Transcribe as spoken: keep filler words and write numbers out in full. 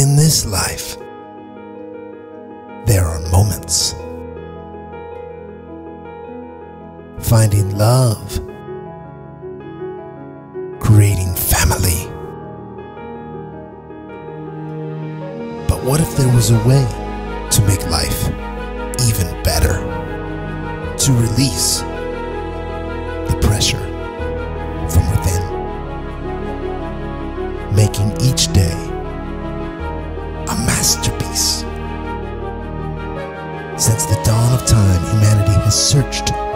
In this life, there are moments. Finding love, creating family. But what if there was a way to make life even better? To release the pressure from within, making each day a masterpiece. Since the dawn of time, humanity has searched